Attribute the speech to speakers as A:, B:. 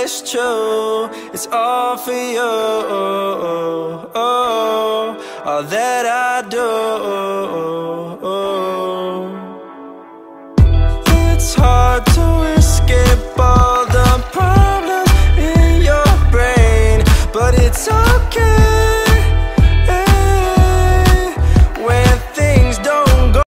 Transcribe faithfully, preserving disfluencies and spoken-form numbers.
A: it's true. It's all for you, all that I do.